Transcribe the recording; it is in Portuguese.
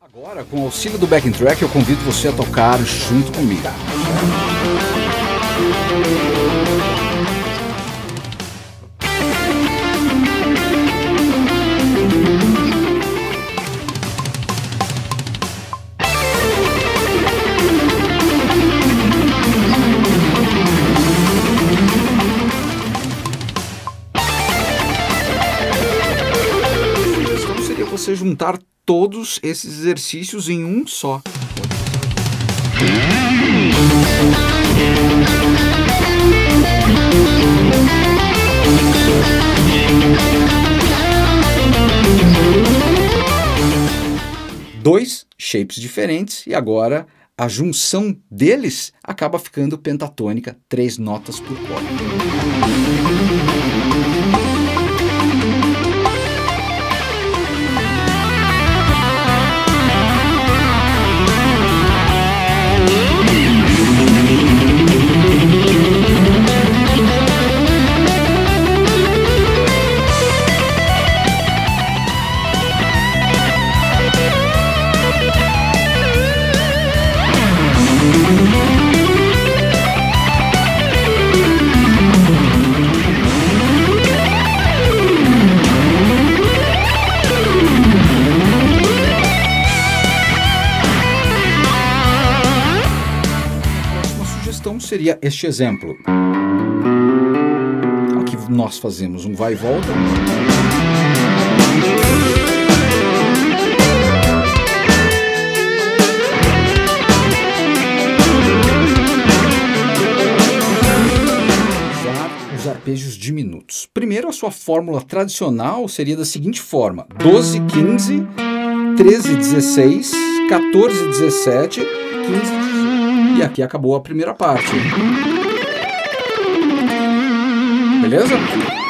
Agora, com o auxílio do backing track, eu convido você a tocar junto comigo. Então seria você juntar todos esses exercícios em um só. Dois shapes diferentes e agora a junção deles acaba ficando pentatônica, 3 notas por corda. Então seria este exemplo. Aqui nós fazemos um vai e volta. Os arpejos diminutos. Primeiro, a sua fórmula tradicional seria da seguinte forma: 12, 15, 13, 16, 14, 17, 15, 18. E aqui acabou a primeira parte. Beleza?